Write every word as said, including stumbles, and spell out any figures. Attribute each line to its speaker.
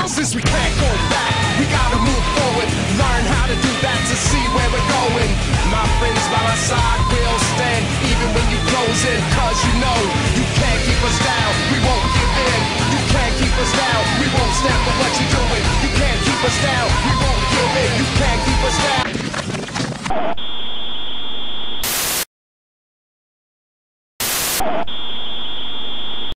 Speaker 1: Since we can't go back, we gotta move forward. Learn how to do that to see where we're going.